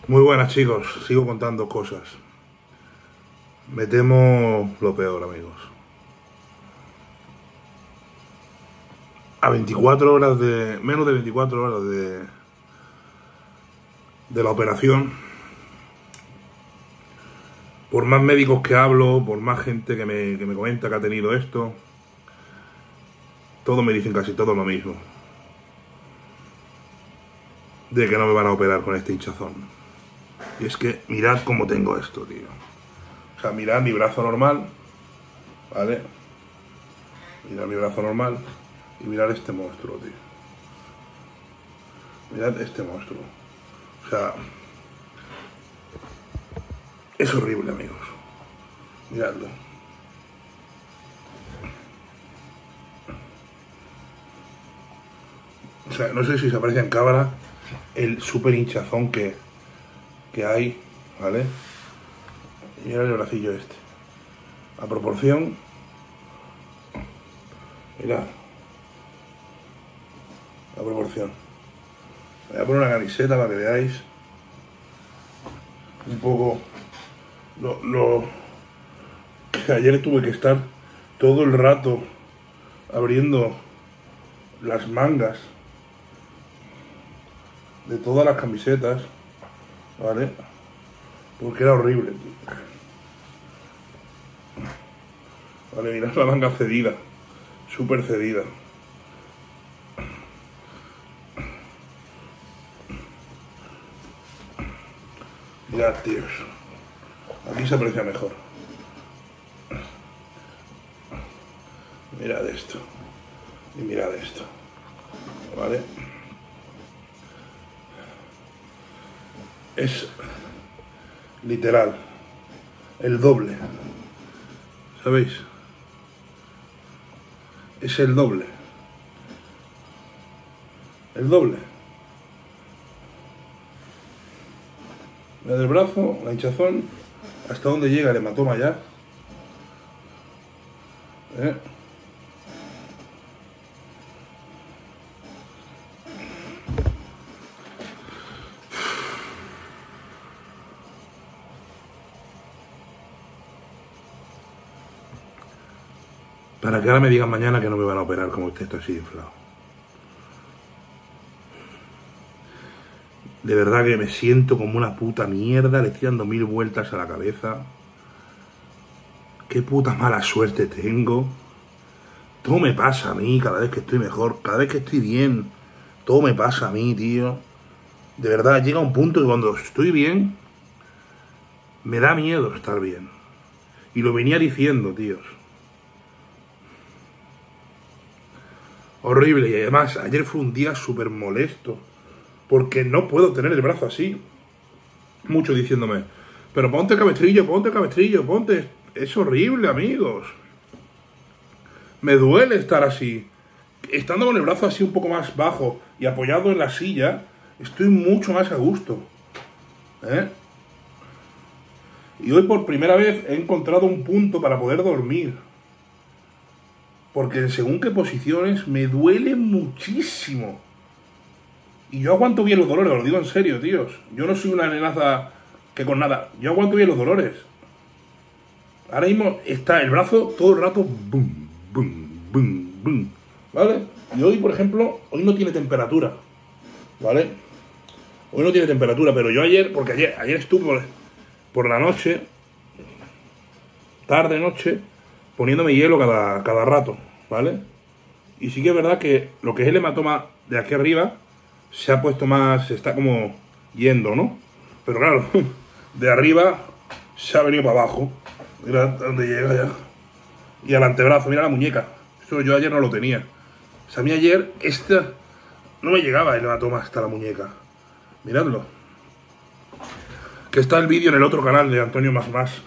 Muy buenas, chicos, sigo contando cosas. Me temo lo peor, amigos. A 24 horas de... menos de 24 horas de la operación, por más médicos que hablo, por más gente que me comenta que ha tenido esto, todos me dicen casi todo lo mismo. De que no me van a operar con este hinchazón. Y es que mirad cómo tengo esto, tío. O sea, mirad mi brazo normal, ¿vale? Mirad mi brazo normal y mirad este monstruo, tío. Mirad este monstruo. O sea, es horrible, amigos. Miradlo. O sea, no sé si se aprecia en cámara el súper hinchazón que hay, ¿vale? Y mirad el bracillo este. A proporción. Mirad. A proporción. Voy a poner una camiseta para que veáis un poco lo que ayer tuve que estar todo el rato abriendo las mangas de todas las camisetas, ¿vale? Porque era horrible, tío. Vale, mirad la manga cedida, súper cedida. Mirad, tíos. Aquí se aprecia mejor. Mirad esto. Y mirad esto. ¿Vale? Es literal. El doble. ¿Sabéis? Es el doble. El doble. Mirad el brazo, la hinchazón, hasta dónde llega el hematoma ya. Para que ahora me digan mañana que no me van a operar como usted está así inflado. De verdad que me siento como una puta mierda, le estoy dando 1000 vueltas a la cabeza. Qué puta mala suerte tengo. Todo me pasa a mí cada vez que estoy mejor, cada vez que estoy bien. Todo me pasa a mí, tío. De verdad, llega un punto que cuando estoy bien, me da miedo estar bien. Y lo venía diciendo, tíos. Horrible. Y además, ayer fue un día súper molesto. Porque no puedo tener el brazo así. Muchos diciéndome, pero ponte cabestrillo, ponte. Es horrible, amigos. Me duele estar así. Estando con el brazo así un poco más bajo y apoyado en la silla, estoy mucho más a gusto. Y hoy por primera vez he encontrado un punto para poder dormir. Porque en según qué posiciones me duele muchísimo. Y yo aguanto bien los dolores, os lo digo en serio, tíos. Yo no soy una nenaza que con nada. Yo aguanto bien los dolores. Ahora mismo está el brazo todo el rato. Boom, boom, boom, boom. ¿Vale? Y hoy, por ejemplo, hoy no tiene temperatura. ¿Vale? Hoy no tiene temperatura, pero yo ayer, porque ayer estuve por la noche, tarde, noche, poniéndome hielo cada rato. ¿Vale? Y sí que es verdad que lo que es el hematoma de aquí arriba se ha puesto más, se está como yendo, ¿no? Pero claro, de arriba se ha venido para abajo. Mira dónde llega ya. Y al antebrazo, mira la muñeca. Eso yo ayer no lo tenía. O sea, a mí ayer no me llegaba el hematoma hasta la muñeca. Miradlo. Que está el vídeo en el otro canal de Antonio Más.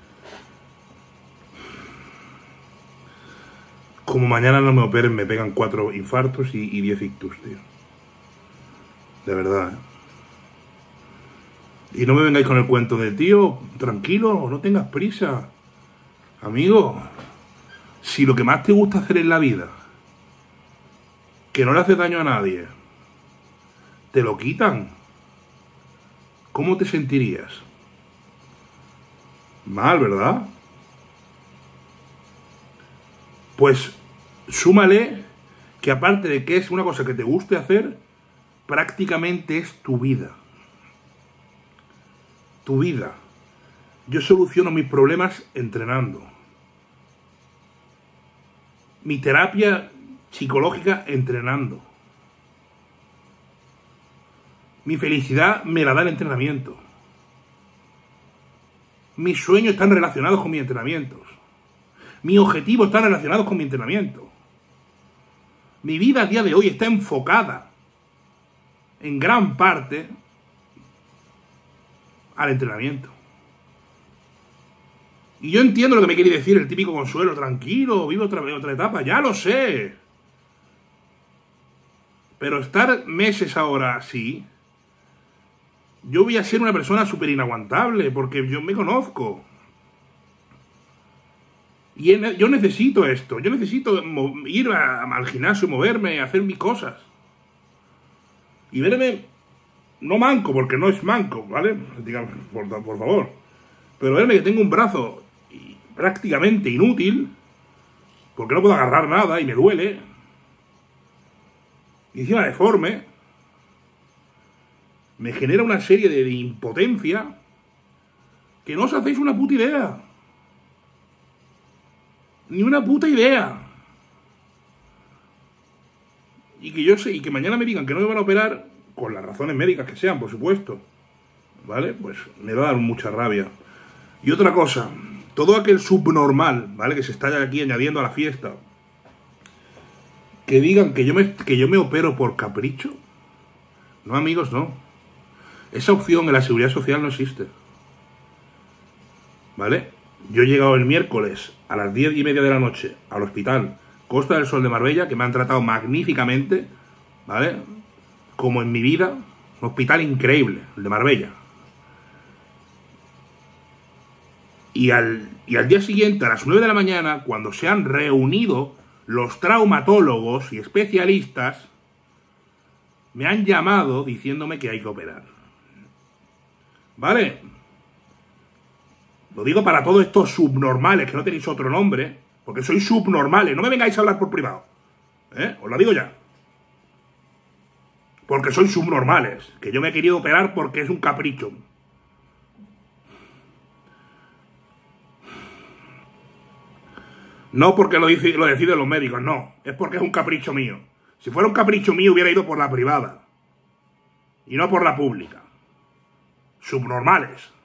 Como mañana no me operen, me pegan 4 infartos y 10 ictus, tío. De verdad, Y no me vengáis con el cuento de, tío, tranquilo, no tengas prisa. Amigo, si lo que más te gusta hacer en la vida, que no le hace daño a nadie, te lo quitan. ¿cómo te sentirías? Mal, ¿verdad? Pues súmale que aparte de que es una cosa que te guste hacer, prácticamente es tu vida. Tu vida. Yo soluciono mis problemas entrenando. Mi terapia psicológica entrenando. Mi felicidad me la da el entrenamiento. Mis sueños están relacionados con mis entrenamientos. Mis objetivos están relacionados con mi entrenamiento. Mi vida a día de hoy está enfocada en gran parte al entrenamiento. Y yo entiendo lo que me quiere decir el típico consuelo, tranquilo, vive otra etapa, ya lo sé. Pero estar meses ahora así, yo voy a ser una persona súper inaguantable, porque yo me conozco. Y yo necesito esto, yo necesito ir al gimnasio, moverme, hacer mis cosas. Y verme, no manco, porque no es manco, ¿vale? Digamos, por favor. Pero verme que tengo un brazo prácticamente inútil, porque no puedo agarrar nada y me duele, y encima deforme, me genera una serie de impotencia que no os hacéis una puta idea. Ni una puta idea. Y que yo sé, y que mañana me digan que no me van a operar, con las razones médicas que sean, por supuesto, ¿vale? Pues me va a dar mucha rabia. Y otra cosa, todo aquel subnormal, ¿vale?, que se está aquí añadiendo a la fiesta, que digan que yo me opero por capricho. No, amigos, no. Esa opción en la seguridad social no existe. ¿Vale? Yo he llegado el miércoles a las 10:30 de la noche al hospital Costa del Sol de Marbella, que me han tratado magníficamente, ¿vale? Como en mi vida. Un hospital increíble, el de Marbella. Y al día siguiente, a las 9 de la mañana, cuando se han reunido los traumatólogos y especialistas, me han llamado diciéndome que hay que operar. ¿Vale? Lo digo para todos estos subnormales, que no tenéis otro nombre, porque sois subnormales. No me vengáis a hablar por privado. Os lo digo ya. Porque sois subnormales. Que yo me he querido operar porque es un capricho. No porque lo deciden los médicos, no. Es porque es un capricho mío. Si fuera un capricho mío hubiera ido por la privada. Y no por la pública. Subnormales.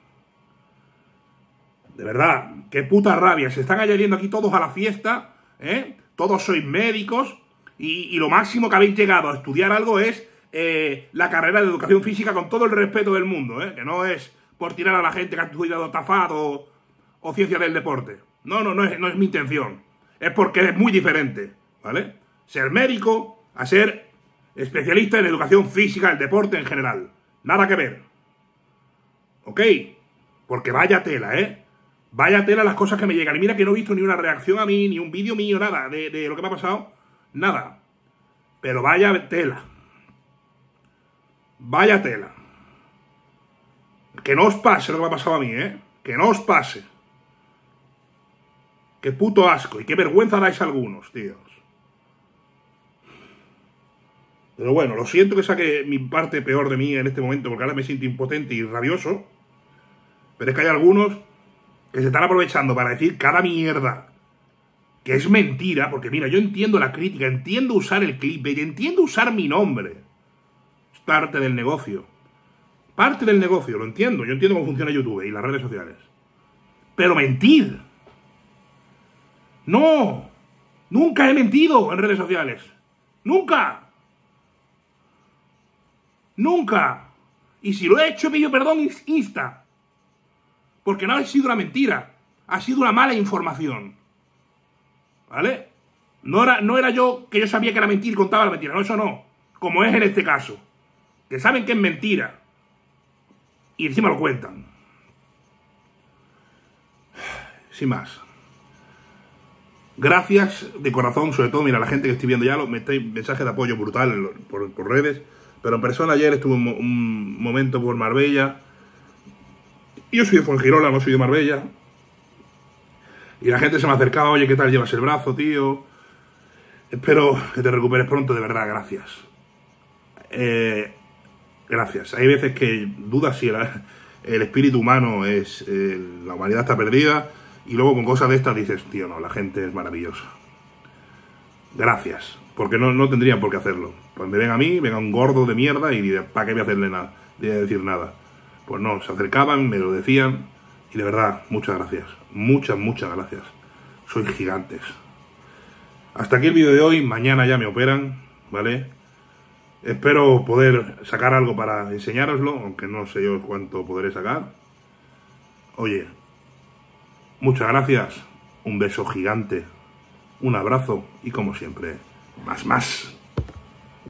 De verdad, qué puta rabia. Se están añadiendo aquí todos a la fiesta, ¿eh? Todos sois médicos y lo máximo que habéis llegado a estudiar algo es la carrera de educación física, con todo el respeto del mundo, ¿eh? Que no es por tirar a la gente que ha estudiado TAFAD o ciencia del deporte. No es mi intención. Es porque es muy diferente, ¿vale? Ser médico a ser especialista en educación física, el deporte en general. Nada que ver. ¿Ok? Porque vaya tela, ¿eh? Vaya tela las cosas que me llegan. Y mira que no he visto ni una reacción a mí, ni un vídeo mío, nada de lo que me ha pasado. Nada. Pero vaya tela. Vaya tela. Que no os pase lo que me ha pasado a mí, ¿eh? Que no os pase. Qué puto asco y qué vergüenza dais a algunos, tíos. Pero bueno, lo siento que saque mi parte peor de mí en este momento, porque ahora me siento impotente y rabioso. Pero es que hay algunos que se están aprovechando para decir cada mierda que es mentira, porque mira, yo entiendo la crítica, entiendo usar el clickbait, entiendo usar mi nombre. Es parte del negocio. Parte del negocio, lo entiendo. Yo entiendo cómo funciona YouTube y las redes sociales. Pero mentir. No. Nunca he mentido en redes sociales. Nunca. Nunca. Y si lo he hecho, he pedido perdón insta. Porque no ha sido una mentira. Ha sido una mala información. ¿Vale? No era yo que yo sabía que era mentira y contaba la mentira. No, eso no. Como es en este caso. Que saben que es mentira. Y encima lo cuentan. Sin más. Gracias de corazón, sobre todo, mira, la gente que estoy viendo ya, mensajes de apoyo brutal por redes. Pero en persona ayer estuve un momento por Marbella Y yo soy de Fuengirola, no soy de Marbella. Y la gente se me ha acercado, oye, ¿qué tal llevas el brazo, tío? Espero que te recuperes pronto, de verdad, gracias. Gracias. Hay veces que dudas si el espíritu humano es... la humanidad está perdida, y luego con cosas de estas dices, tío, no, la gente es maravillosa. Gracias, porque no tendrían por qué hacerlo. Pues me ven a mí, venga un gordo de mierda y ¿para qué voy a hacerle nada? Voy a decir nada. Pues no, se acercaban, me lo decían, y de verdad, muchas gracias. Muchas gracias. Sois gigantes. Hasta aquí el vídeo de hoy. Mañana ya me operan, ¿vale? Espero poder sacar algo para enseñároslo, aunque no sé yo cuánto podré sacar. Oye, muchas gracias. Un beso gigante. Un abrazo y como siempre, más.